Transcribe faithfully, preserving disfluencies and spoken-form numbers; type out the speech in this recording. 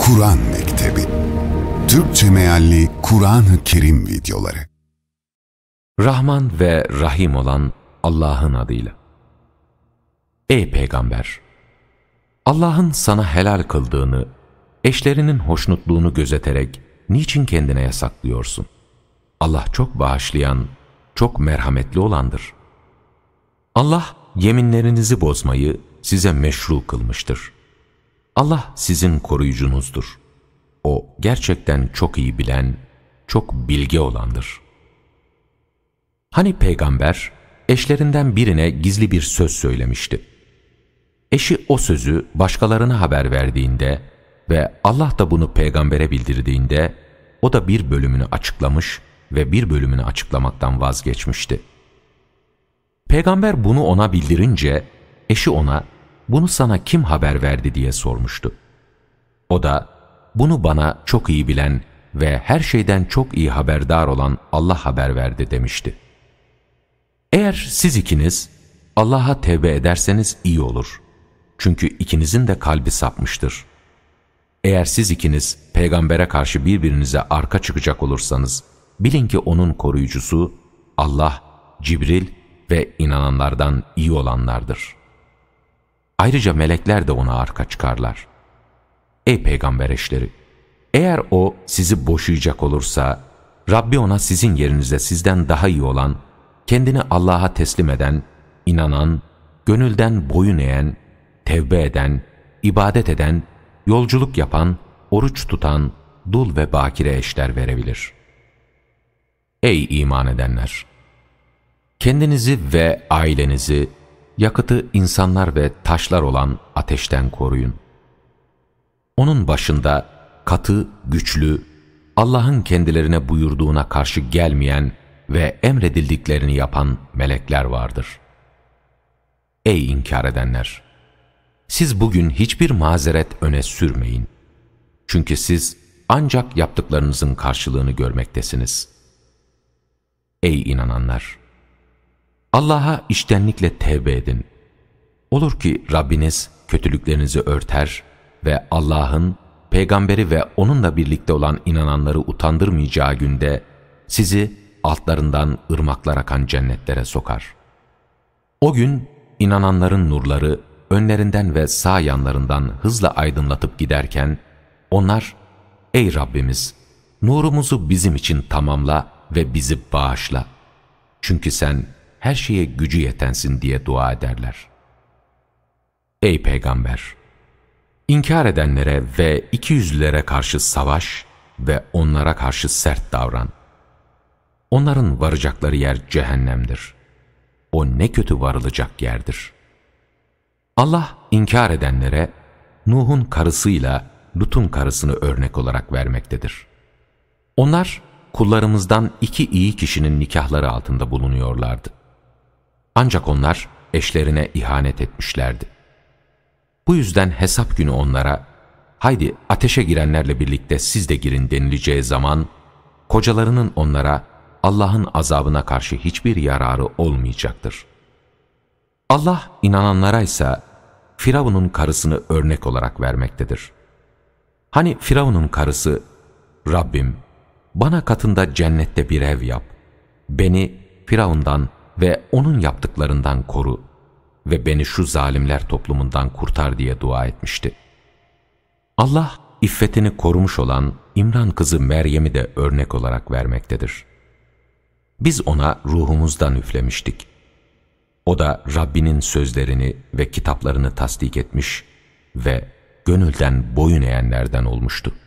Kur'an Mektebi Türkçe mealli Kur'an-ı Kerim videoları. Rahman ve Rahim olan Allah'ın adıyla. Ey Peygamber! Allah'ın sana helal kıldığını, eşlerinin hoşnutluğunu gözeterek niçin kendine yasaklıyorsun? Allah çok bağışlayan, çok merhametli olandır. Allah yeminlerinizi bozmayı size meşru kılmıştır. Allah sizin koruyucunuzdur. O gerçekten çok iyi bilen, çok bilge olandır. Hani Peygamber eşlerinden birine gizli bir söz söylemişti. Eşi o sözü başkalarına haber verdiğinde ve Allah da bunu peygambere bildirdiğinde o da bir bölümünü açıklamış ve bir bölümünü açıklamaktan vazgeçmişti. Peygamber bunu ona bildirince eşi ona "Bunu sana kim haber verdi?" diye sormuştu. O da "Bunu bana çok iyi bilen ve her şeyden çok iyi haberdar olan Allah haber verdi" demişti. Eğer siz ikiniz Allah'a tevbe ederseniz iyi olur. Çünkü ikinizin de kalbi sapmıştır. Eğer siz ikiniz peygambere karşı birbirinize arka çıkacak olursanız, bilin ki onun koruyucusu Allah, Cibril ve inananlardan iyi olanlardır. Ayrıca melekler de ona arka çıkarlar. Ey peygamber eşleri! Eğer o sizi boşayacak olursa, Rabbi ona sizin yerinize sizden daha iyi olan, kendini Allah'a teslim eden, inanan, gönülden boyun eğen, tevbe eden, ibadet eden, yolculuk yapan, oruç tutan, dul ve bakire eşler verebilir. Ey iman edenler! Kendinizi ve ailenizi, yakıtı insanlar ve taşlar olan ateşten koruyun. Onun başında katı, güçlü, Allah'ın kendilerine buyurduğuna karşı gelmeyen ve emredildiklerini yapan melekler vardır. Ey inkar edenler! Siz bugün hiçbir mazeret öne sürmeyin. Çünkü siz ancak yaptıklarınızın karşılığını görmektesiniz. Ey inananlar! Allah'a içtenlikle tevbe edin. Olur ki Rabbiniz kötülüklerinizi örter ve Allah'ın, peygamberi ve onunla birlikte olan inananları utandırmayacağı günde sizi altlarından ırmaklar akan cennetlere sokar. O gün inananların nurları önlerinden ve sağ yanlarından hızla aydınlatıp giderken onlar, "Ey Rabbimiz, nurumuzu bizim için tamamla ve bizi bağışla. Çünkü sen her şeye gücü yetensin" diye dua ederler. Ey Peygamber! İnkar edenlere ve ikiyüzlülere karşı savaş ve onlara karşı sert davran. Onların varacakları yer cehennemdir. O ne kötü varılacak yerdir. Allah inkar edenlere Nuh'un karısıyla Lut'un karısını örnek olarak vermektedir. Onlar kullarımızdan iki iyi kişinin nikahları altında bulunuyorlardı. Ancak onlar eşlerine ihanet etmişlerdi. Bu yüzden hesap günü onlara, "Haydi ateşe girenlerle birlikte siz de girin" denileceği zaman, kocalarının onlara Allah'ın azabına karşı hiçbir yararı olmayacaktır. Allah inananlara ise Firavun'un karısını örnek olarak vermektedir. Hani Firavun'un karısı, "Rabbim, bana katında cennette bir ev yap, beni Firavun'dan ve onun yaptıklarından koru ve beni şu zalimler toplumundan kurtar" diye dua etmişti. Allah, iffetini korumuş olan İmran kızı Meryem'i de örnek olarak vermektedir. Biz ona ruhumuzdan üflemiştik. O da Rabbinin sözlerini ve kitaplarını tasdik etmiş ve gönülden boyun eğenlerden olmuştu.